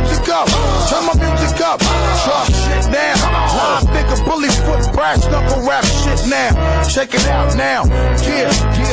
music up. Turn my music up. Truck shit now. Live nigga, bully foot, brass knuckle rap shit now. Check it out now. Yeah.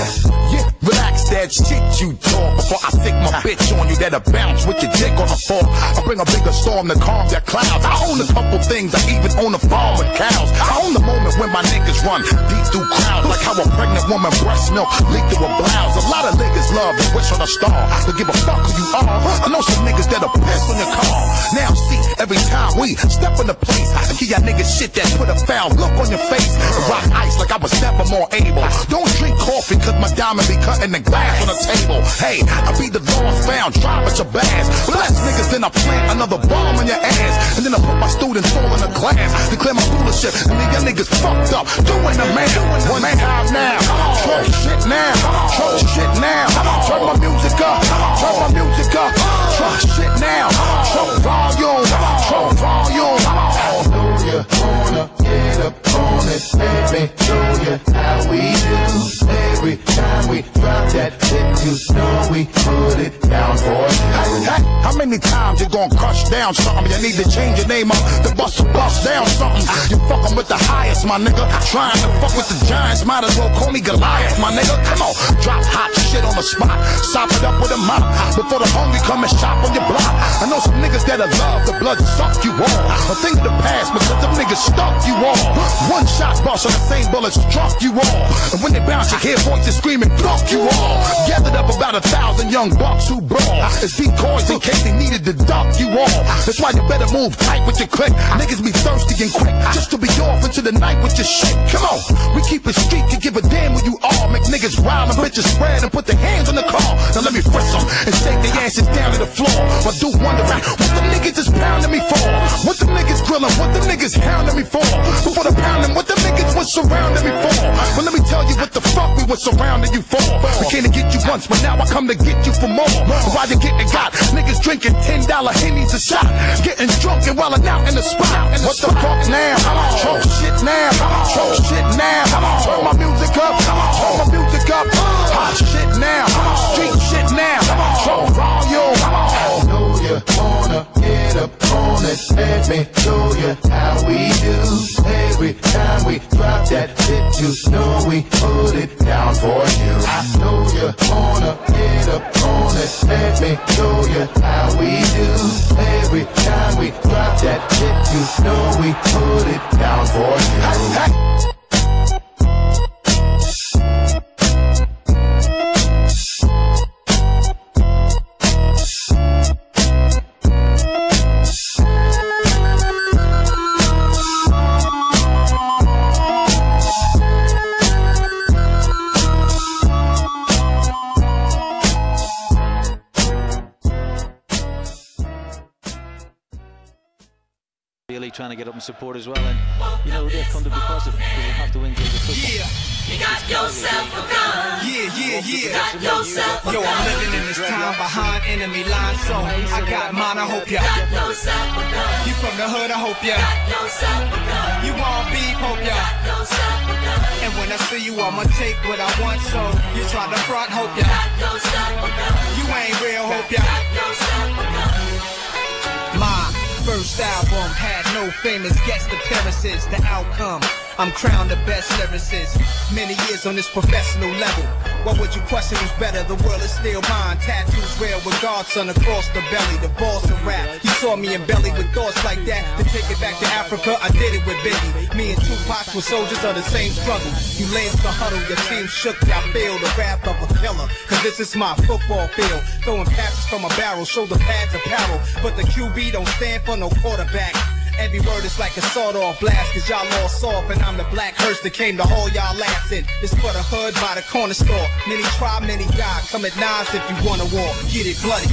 Relax that shit you talk before I stick my bitch on you that'll bounce with your dick on the floor. I bring a bigger storm to calm your clouds. I own a couple things, I even own a farm with cows. I own the moment when my niggas run deep through crowds, like how a pregnant woman breast milk leak through a blouse. A lot of niggas love to wish on a star, to give a fuck who you are. I know some niggas that'll piss on your car. Now see, every time we step in the place, I give y'all niggas shit that put a foul look on your face. Rock ice like I was never more able. Don't drink coffee cause my diamond be cutting the glass on the table. Hey, I be the lost found, drive at your bass. Bless niggas, then I plant another bomb in your ass. And then I put my students all in the class, declare my rulership, and then y'all niggas fucked up, doing the man. One time now, troll shit now, troll shit now. Turn my music up, turn my music up. Troll shit now, troll volume, troll volume. I know you wanna get up on it, let me show you how we do. Every time we drop that shit, you know we put it down for you. Hey, how many times you gon' crush down something? You need to change your name up to bust down something. You fuckin' with the highest, my nigga. Trying to fuck with the giants, might as well call me Goliath, my nigga. Come on, drop hot shit on the spot, sop it up with a mop before the hungry come and shop on your block. I know some niggas that'll love the blood suck you all. But think of the past because them niggas stuck you all. One shot bust on the same bullet struck you all. And when they bounce, you hear voices screaming, fuck you all. Gathered up about 1,000 young bucks who brawl as decoys in case they needed to duck you all. That's why you better move tight with your click. Niggas be thirsty and quick just to be off into the night with your shit. Come on, we keep it street to give a damn who you are. Make niggas wild and bitches spread and put their hands on the car. Now let me frisk them and shake their asses down to the floor. But do wondering what the niggas is pounding me for. What the niggas grilling, what the niggas hounding me for. Before the pounding, what the niggas was surrounding me for. But let me tell you what the fuck we was surrounding you for. We came to get you once, but now I come to get you for more. Why you getting got? Niggas drinking $10 Hennies a shot, getting drunk and wildin' out in the spot. What the fuck now? Troll shit now, troll shit now. Turn my music up, turn my music up. Hot shit now, street shit now. Troll volume. I know you wanna get up on it, let me show you how we do. Every time we drop that shit, you know we put it down for you. I know you wanna get up on it, let me show you how we do. Every time we drop that shit, you know we put it down for you. Hey, hey. Really trying to get up and support as well, and you know they've come to be positive because they have to win games of football. Yeah, you got yourself a gun. Yeah. You got yourself a gun. Yo, I'm living in this time behind enemy lines, so I got mine. I hope ya. Got yourself a gun. You from the hood? I hope ya. Got yourself a gun. You want beef? Hope ya. Got yourself a gun. And when I see you, I'ma take what I want. So you try to front? Hope ya. Got yourself a gun. You ain't real? Hope ya. Got yourself a gun. My first album had no famous guest appearances. The outcome, I'm crowned the best lyricist. Many years on this professional level. What would you question who's better? The world is still mine. Tattoos rare with Godson across the belly. The balls of rap. You saw me in belly with thoughts like that. To take it back to Africa, I did it with Biggie. Me and Tupac were soldiers of the same struggle. You lanes the huddle, your team shook. I feel the wrath of a killer. Cause this is my football field. Throwing passes from a barrel, shoulder pads apparel. But the QB don't stand for no quarterback. Every word is like a sawed-off blast, cause y'all all soft, and I'm the black hearse that came to haul y'all ass in. This for the hood by the corner store. Many try, many die. Come at nines if you wanna war. Get it bloody.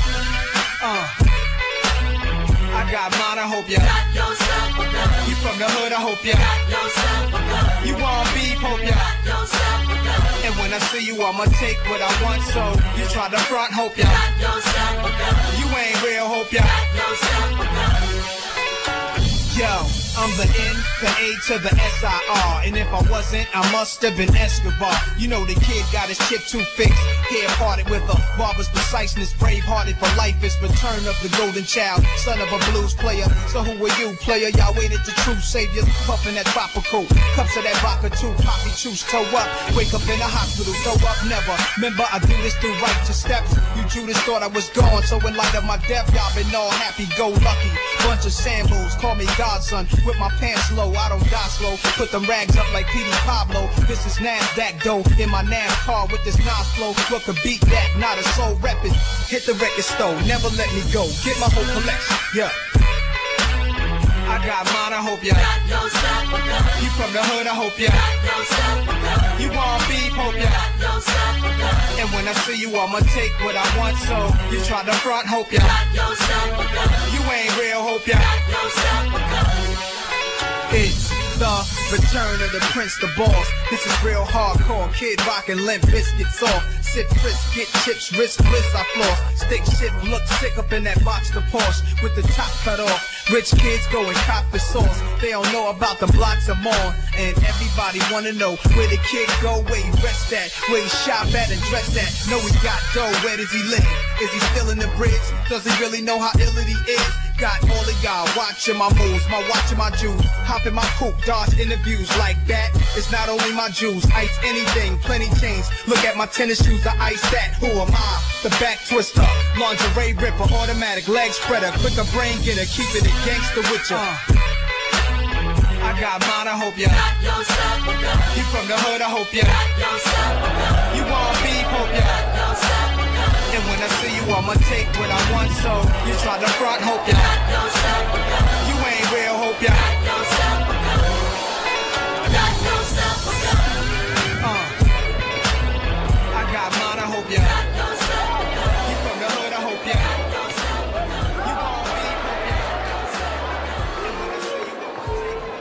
I got mine, I hope ya. Got yourself a gun. You from the hood, I hope ya. Got yourself a gun. You want beef, hope ya. Got yourself a gun. And when I see you, I'ma take what I want, so you try to front, hope ya. Got yourself a gun. You ain't real, hope ya. Got yourself a gun. Yo, I'm the N, the A to the S-I-R. And if I wasn't, I must have been Escobar. You know the kid got his chip too fixed, hair-parted with a barber's preciseness, brave-hearted for life. It's return of the golden child, son of a blues player. So who are you, player? Y'all waited the true saviors, puffing that tropical. Cups of that vodka too, poppy juice, toe up. Wake up in the hospital, throw up, never. Remember, I do this through righteous steps. You Judas thought I was gone, so in light of my death, y'all been all happy-go-lucky. Bunch of sambos, call me godson. With my pants low, I don't die slow. Put them rags up like Petey Pablo. This is NASDAQ dough in my NASCAR with this Nas flow. What could beat that? Not a soul reppin'. Hit the record store, never let me go. Get my whole collection, yeah. I got mine, I hope ya. You from the hood, I hope ya. You want beef, hope ya. And when I see you, I'ma take what I want, so you try to front, hope ya. You ain't real, hope ya. It's the return of the Prince, the boss. This is real hardcore, Kid Rockin' Limp Bizkit soft. Sip frisk, get chips, wrist bliss, I floss. Stick shit, look sick up in that box, the Porsche with the top cut off. Rich kids go and cop the sauce. They don't know about the blocks I'm on. And everybody wanna know where the kid go, where he rest at, where he shop at and dress at. Know he got dough, where does he live? Is he still in the bridge? Does he really know how ill it he is? Got all of y'all watching my moves, my watching my jewels. Hop in my coupe, dodge interviews like that. It's not only my jewels, ice anything, plenty chains. Look at my tennis shoes, the ice that. Who am I? The back twister, lingerie ripper, automatic leg spreader, quicker brain getter, keeping it gangster with ya. I got mine, I hope ya. You from the hood, I hope ya. You want beef, hope ya. And when I see you, I'ma take what I want, so you try to front, hope ya. You ain't real, hope ya. I got mine, I hope ya. You from the hood, I hope ya. You want beef, hope ya. And when I see you, I'ma take what I want.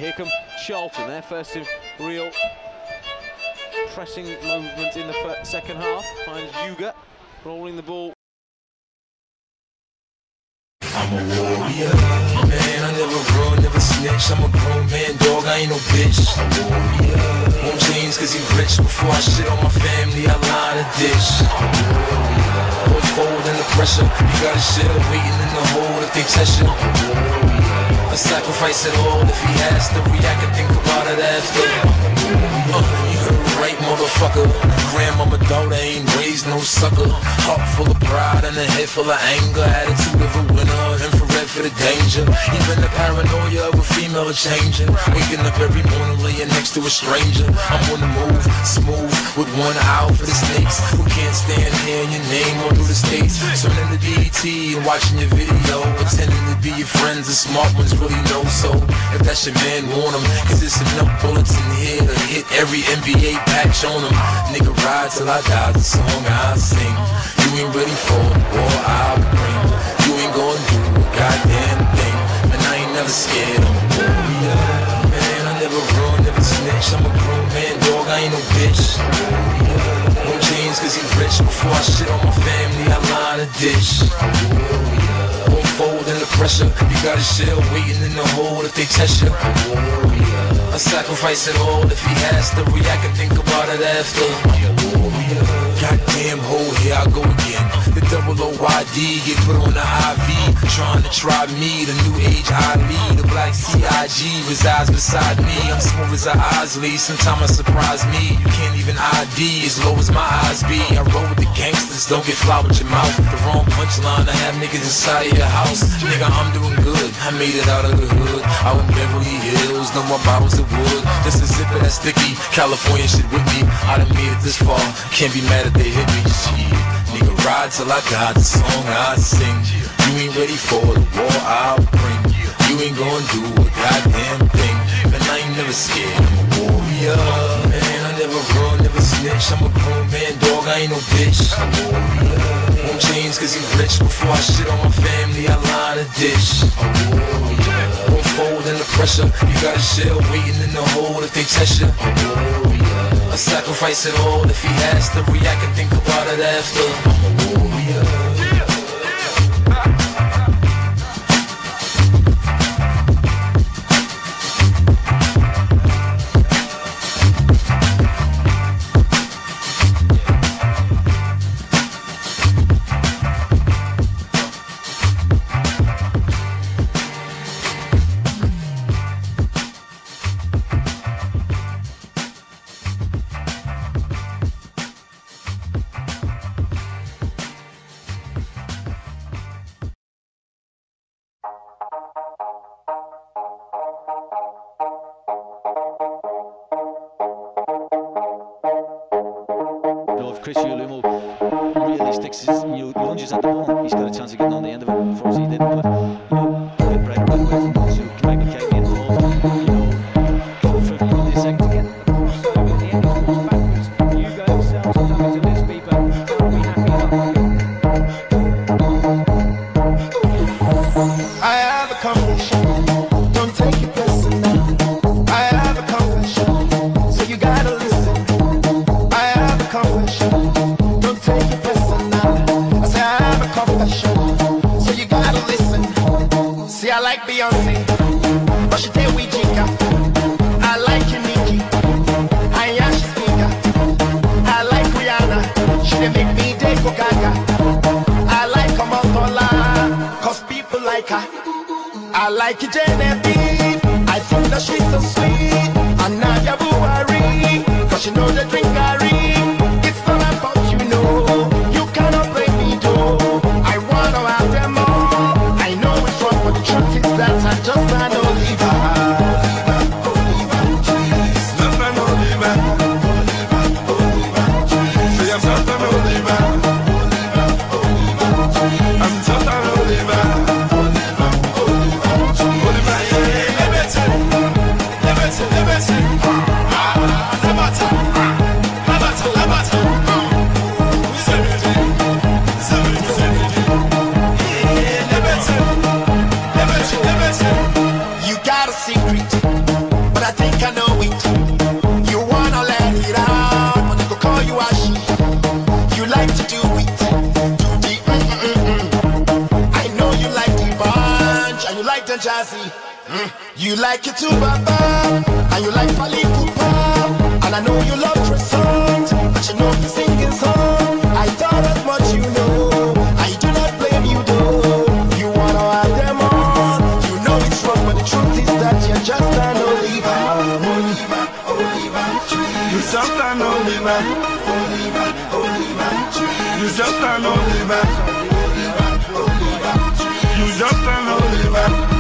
here come Charlton, their first real pressing moment in the second half. Finds Yuga rolling the ball. I'm a warrior, man, I never run, never snitch. I'm a grown man, dog, I ain't no bitch. A warrior, won't change cause he rich. Before I shit on my family, I line a dish. A warrior, won't fold in the pressure. You got a shit waiting in the hole if they test you. A warrior, I sacrifice it all if he has to react and think about it after. You heard right, motherfucker. Grandmama daughter ain't raised no sucker. Heart full of pride and a head full of anger. Attitude of a winner, infrared for the danger. Even the paranoia of a female is changing. Waking up every morning laying next to a stranger. I'm on the move, smooth, with one eye for the snakes who can't stand hearing your name all through the states. Turning the DET and watching your video, pretending to be your friends, the smart ones really know. So if that's your man, warn him, cause there's enough bullets in here to hit every NBA patch on him. Nigga, ride till I die, the song I sing. You ain't ready for the war I bring. You ain't gonna do a goddamn thing. And I ain't never scared, I'm a warrior. Man, I never run, never snitch. I'm a grown man, dog, I ain't no bitch. A warrior, won't change cause he rich. Before I shit on my family, I line a dish. A warrior, won't fold in the pressure. You got a shell waiting in the hole if they test you. A warrior, I sacrifice it all if he has to react and think about it after. Goddamn hole, here I go again. The double OYD get put on the IV. Trying to try me, the new age Ali. The black CIG resides beside me. I'm smooth as a Osley, sometimes I surprise me. You can't even ID as low as my eyes be. I roll with the gangsters, don't get fly with your mouth. The wrong punchline, I have niggas inside of your house. Nigga, I'm doing good, I made it out of the hood. Out in Beverly Hills, no more bottles of wood. Just a sip of that sticky, California shit with me. I done made it this far, can't be mad if they hit me. Shit, nigga, ride till I die, the song I sing. You ain't ready for the war I'll bring. You ain't gonna do a goddamn thing. And I ain't never scared, I'm a warrior. Man, I never run, never snitch. I'm a grown man, dog, I ain't no bitch. A warrior, won't change cause he rich. Before I shit on my family, I line a dish. A warrior, won't fold in the pressure. You got a shell waiting in the hole if they test you. A warrior, I sacrifice it all if he has to react and think about it after. I'm a warrior. Chris Yulumo really sticks his lunges at the ball. He's got a chance of getting on the end of it. Unfortunately, he didn't. But you know, a bit break away from those who maybe came involved. You know, for the second again. So at the end, he falls backwards. Yuga himself sometimes a little bit, but can't be happy enough. I have a confession. Don't take it personal. I have a confession, so you gotta listen. I have a confession. Don't take it personal. I say I have a confession, so you gotta listen. See, I like Beyonce, but she tell we Jika. I like Nicki, I am she speaker. I like Rihanna, she dey make me dey go gaga. I like Omotola, cause people like her. I like Genevieve, I think that she's so sweet. And Nadia Buhari, cause you know they drink Gary. It's not about you know, you cannot break me though. I wanna have them all. I know it's wrong, but the truth is that I just can't believe her. Liberty, liberty, You like it too, Baba, and you like Pali Pupa, and I know you love Tresant, but you know the singing song. I thought as much you know, I do not blame you though. You wanna have them on, you know it's wrong, but the truth is that you're just an Oliver. You just an Oliver. You just an Oliver. You just an Oliver.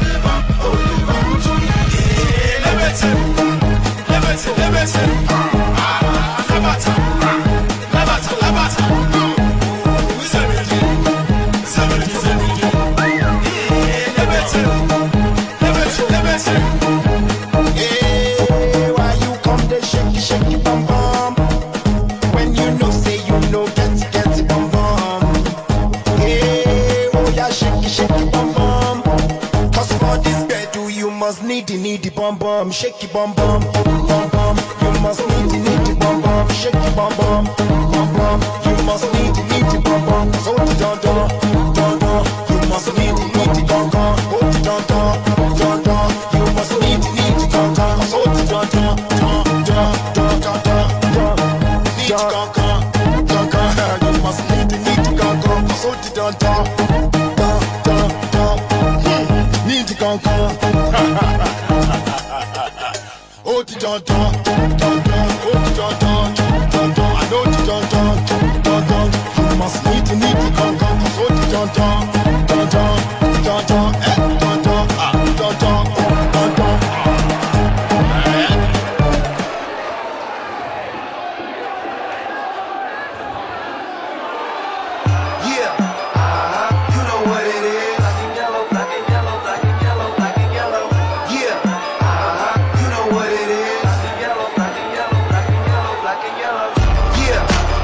Why you come there shake it bum bum? When you know say you know get it bum bum. Hey, oh yeah shake it bum bum. Cause for this bed you must need the bum bum, shake it bum bum, bum bum. You must need the bum bum, shake it bum bum, bum bum. You must need the bum bum, so the don don. You must need the don don, oh the don don. You must need the don don, so the don don. Need the don don. You must need the don don, so the don don. Need the don don. Oh, the don don, oh the don don. I know the don don. You must need the don don, oh the don don, don don, don don, don don. Yeah, you know what it is. Black and yellow, black and yellow, black and yellow, black and yellow. Yeah. You know what it is. Black and yellow, black and yellow, black and yellow, black and yellow. Yeah,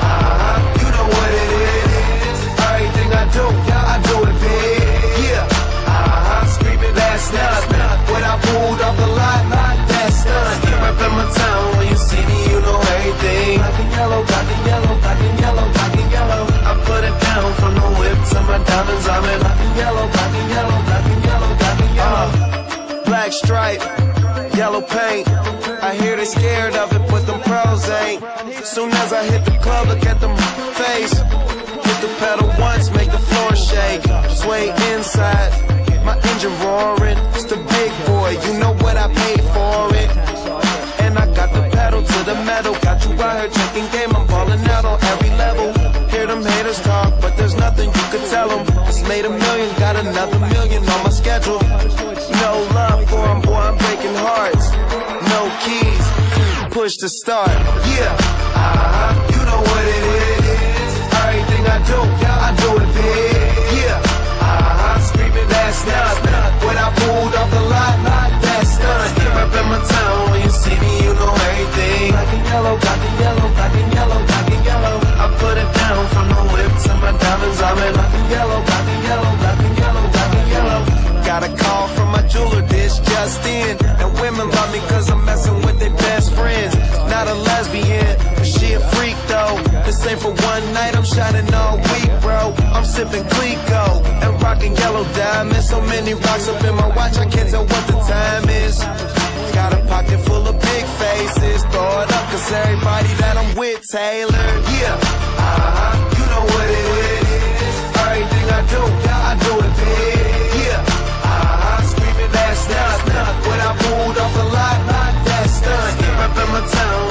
you know what it is. Everything I do it big. Yeah, screaming that's not when I pulled up the lot, that's done. Reppin' my town when you see me, you know everything. Black and yellow, black and yellow, black and yellow, black and yellow. I put it down from the whip to my diamonds. I'm in black and yellow, black and yellow, black and yellow, black and yellow. Black stripe, yellow paint. I hear they scared of it, but them pros ain't. Soon as I hit the club, look at them face. Hit the pedal once, make the floor shake. Sway inside, my engine roaring. It's the big boy, you know what I paid for it. And I got the pedal to the metal. Got you out here checking game, I'm balling out on every level. Hear them haters talk, but there's nothing you could tell them. Just made $1 million, got another $1 million on my schedule. No love for them, boy, I'm breaking hearts. No keys, push to start. Yeah, you know what it is. Everything I do it big. Yeah, screaming that's not when I pulled off the lot, that's done. Reppin' my town when you see me, you know everything. Black and yellow, black and yellow, black and yellow, black and yellow. I put it down from the whip to my diamonds. I'm in black and yellow, black and yellow, black and yellow, black and yellow. Got a call from my jeweler, this just in. And women love me cause I'm messing with their best friends. Not a lesbian, but she a freak though. This ain't for one night, I'm shining all week, bro. I'm sipping Clico and rocking yellow diamonds. So many rocks up in my watch, I can't tell what the time is. Got a pocket full of big faces. Throw it up cause everybody that I'm with tailored. Yeah, you know what it is. Everything I do it big. Yeah, screaming that's not when I pulled off the lot, that's done. Reppin' my town